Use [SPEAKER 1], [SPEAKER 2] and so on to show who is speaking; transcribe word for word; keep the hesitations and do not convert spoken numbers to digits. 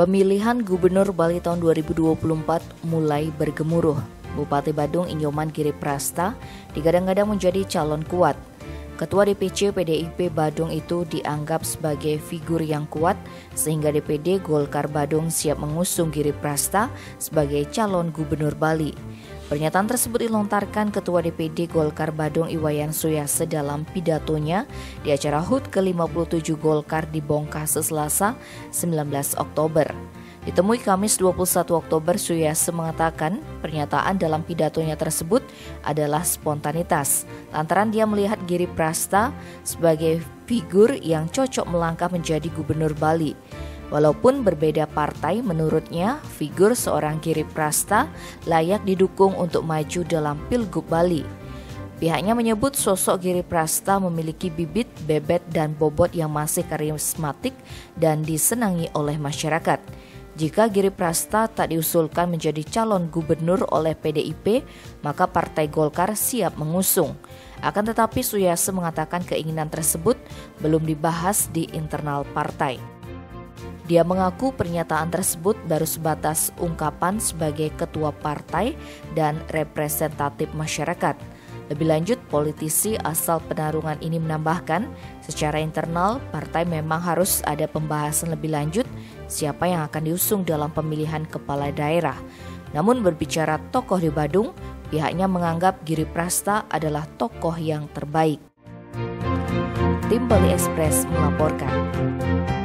[SPEAKER 1] Pemilihan Gubernur Bali tahun dua ribu dua puluh empat mulai bergemuruh. Bupati Badung Inyoman Giriprasta digadang-gadang menjadi calon kuat. Ketua D P C P D I P Badung itu dianggap sebagai figur yang kuat sehingga D P D Golkar Badung siap mengusung Giriprasta sebagai calon Gubernur Bali. Pernyataan tersebut dilontarkan Ketua D P D Golkar Badung Iwayan Suyase dalam pidatonya di acara H U T ke lima puluh tujuh Golkar di Bongkase Selasa sembilan belas Oktober. Ditemui Kamis dua puluh satu Oktober, Suyase mengatakan pernyataan dalam pidatonya tersebut adalah spontanitas, lantaran dia melihat Giriprasta sebagai figur yang cocok melangkah menjadi Gubernur Bali. Walaupun berbeda partai, menurutnya figur seorang Giriprasta layak didukung untuk maju dalam Pilgub Bali. Pihaknya menyebut sosok Giriprasta memiliki bibit, bebet, dan bobot yang masih karismatik dan disenangi oleh masyarakat. Jika Giriprasta tak diusulkan menjadi calon gubernur oleh P D I P, maka Partai Golkar siap mengusung. Akan tetapi Suyase mengatakan keinginan tersebut belum dibahas di internal partai. Dia mengaku pernyataan tersebut baru sebatas ungkapan sebagai ketua partai dan representatif masyarakat. Lebih lanjut, politisi asal Penarungan ini menambahkan, secara internal partai memang harus ada pembahasan lebih lanjut siapa yang akan diusung dalam pemilihan kepala daerah. Namun berbicara tokoh di Badung, pihaknya menganggap Giriprasta adalah tokoh yang terbaik. Tim Bali Express melaporkan.